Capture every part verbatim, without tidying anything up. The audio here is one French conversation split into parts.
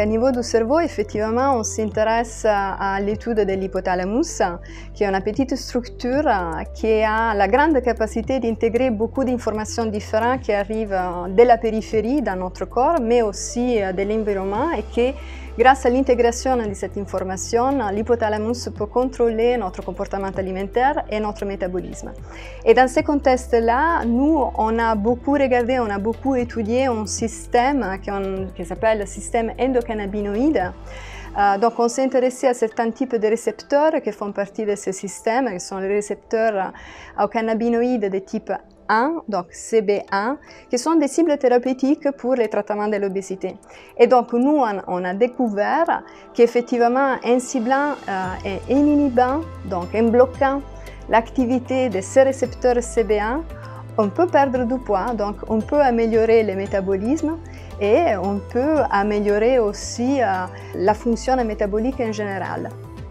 à niveau du cerveau, effectivement, on s'intéresse à l'étude de l'hypothalamus, qui est une petite structure qui a la grande capacité d'intégrer beaucoup d'informations différentes qui arrivent de la périphérie dans notre corps, mais aussi de l'environnement, et qui, grâce à l'intégration de cette information, l'hypothalamus peut contrôler notre comportement alimentaire et notre métabolisme. Et dans ce contexte-là, nous, on a beaucoup regardé, on a beaucoup étudié un système qui, qui s'appelle le système endocannabinoïde. Euh, donc on s'est intéressé à certains types de récepteurs qui font partie de ce système, qui sont les récepteurs aux cannabinoïdes de type un, donc C B un, qui sont des cibles thérapeutiques pour le traitement de l'obésité. Et donc nous, on, on a découvert qu'effectivement, en ciblant euh, et en inhibant, donc en bloquant l'activité de ces récepteurs C B un, on peut perdre du poids, donc on peut améliorer le métabolisme et on peut améliorer aussi euh, la fonction métabolique en général.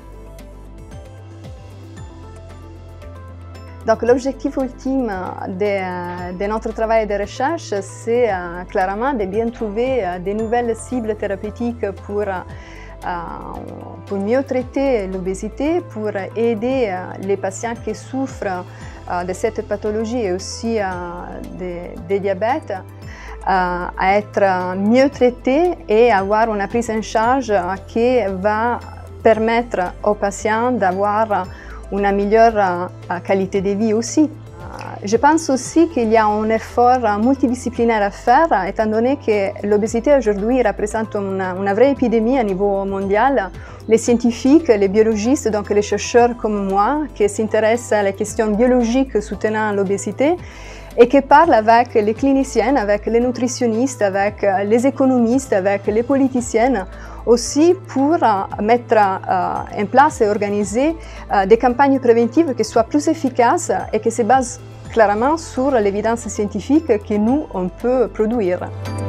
Donc l'objectif ultime de, de notre travail de recherche, c'est euh, clairement de bien trouver euh, de nouvelles cibles thérapeutiques pour, euh, pour mieux traiter l'obésité, pour aider euh, les patients qui souffrent euh, de cette pathologie et aussi euh, de, de diabète euh, à être mieux traités et avoir une prise en charge qui va permettre aux patients d'avoir une meilleure qualité de vie aussi. Je pense aussi qu'il y a un effort multidisciplinaire à faire, étant donné que l'obésité aujourd'hui représente une, une vraie épidémie à niveau mondial. Les scientifiques, les biologistes, donc les chercheurs comme moi, qui s'intéressent à la question biologique soutenant l'obésité, et qui parlent avec les cliniciens, avec les nutritionnistes, avec les économistes, avec les politiciennes, aussi pour mettre en place et organiser des campagnes préventives qui soient plus efficaces et qui se basent clairement sur l'évidence scientifique que nous, on peut produire.